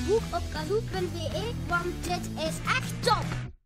Kahoot op kahoot.be, want dit is echt top!